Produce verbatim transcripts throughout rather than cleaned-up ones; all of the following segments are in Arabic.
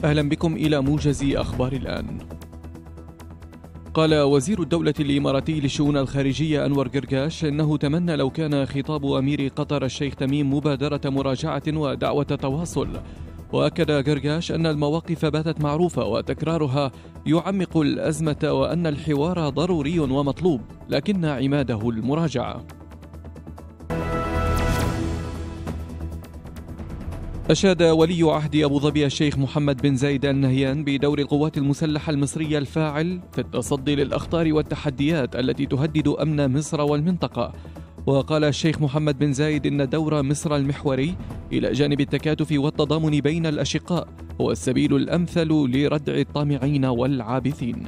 أهلا بكم إلى موجز أخبار الآن. قال وزير الدولة الإماراتي للشؤون الخارجية أنور قرقاش إنه تمنى لو كان خطاب أمير قطر الشيخ تميم مبادرة مراجعة ودعوة تواصل. وأكد قرقاش أن المواقف باتت معروفة وتكرارها يعمق الأزمة وأن الحوار ضروري ومطلوب لكن عماده المراجعة. أشاد ولي عهد أبو ظبي الشيخ محمد بن زايد آل نهيان بدور القوات المسلحة المصرية الفاعل في التصدي للأخطار والتحديات التي تهدد أمن مصر والمنطقة. وقال الشيخ محمد بن زايد إن دور مصر المحوري إلى جانب التكاتف والتضامن بين الأشقاء هو السبيل الأمثل لردع الطامعين والعابثين.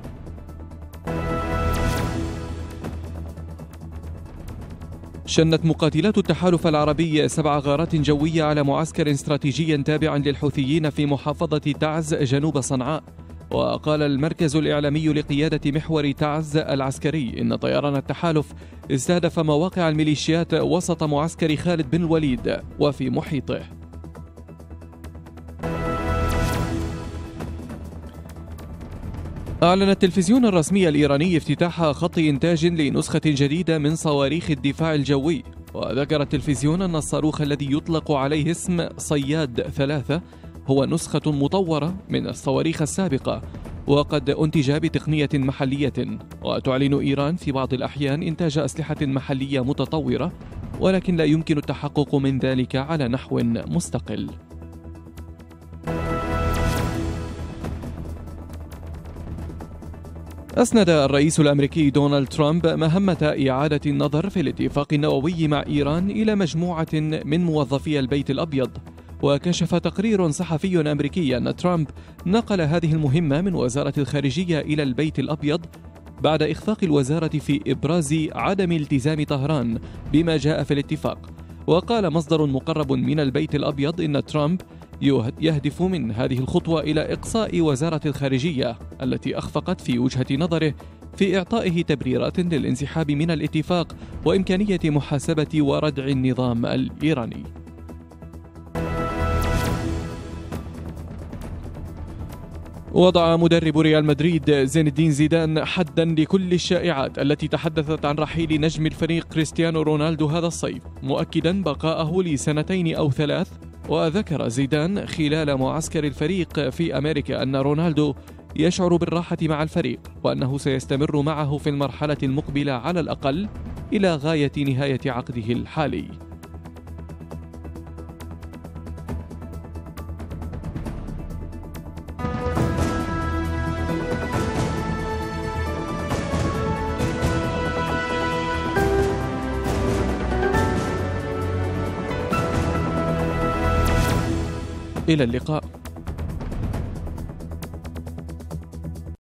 شنت مقاتلات التحالف العربي سبع غارات جوية على معسكر استراتيجي تابع للحوثيين في محافظة تعز جنوب صنعاء. وقال المركز الإعلامي لقيادة محور تعز العسكري إن طيران التحالف استهدف مواقع الميليشيات وسط معسكر خالد بن الوليد وفي محيطه. أعلن التلفزيون الرسمي الإيراني افتتاح خط إنتاج لنسخة جديدة من صواريخ الدفاع الجوي. وذكر التلفزيون أن الصاروخ الذي يطلق عليه اسم صياد ثلاثة هو نسخة مطورة من الصواريخ السابقة وقد أنتج بتقنية محلية. وتعلن إيران في بعض الأحيان إنتاج أسلحة محلية متطورة ولكن لا يمكن التحقق من ذلك على نحو مستقل. أسند الرئيس الأمريكي دونالد ترامب مهمة إعادة النظر في الاتفاق النووي مع إيران إلى مجموعة من موظفي البيت الأبيض. وكشف تقرير صحفي أمريكي أن ترامب نقل هذه المهمة من وزارة الخارجية إلى البيت الأبيض بعد إخفاق الوزارة في إبراز عدم التزام طهران بما جاء في الاتفاق. وقال مصدر مقرب من البيت الأبيض إن ترامب يهدف من هذه الخطوة إلى إقصاء وزارة الخارجية التي أخفقت في وجهة نظره في إعطائه تبريرات للانسحاب من الاتفاق وإمكانية محاسبة وردع النظام الإيراني. وضع مدرب ريال مدريد زين الدين زيدان حدا لكل الشائعات التي تحدثت عن رحيل نجم الفريق كريستيانو رونالدو هذا الصيف، مؤكدا بقاءه لسنتين أو ثلاث. وذكر زيدان خلال معسكر الفريق في أمريكا أن رونالدو يشعر بالراحة مع الفريق وأنه سيستمر معه في المرحلة المقبلة على الأقل إلى غاية نهاية عقده الحالي. إلى اللقاء.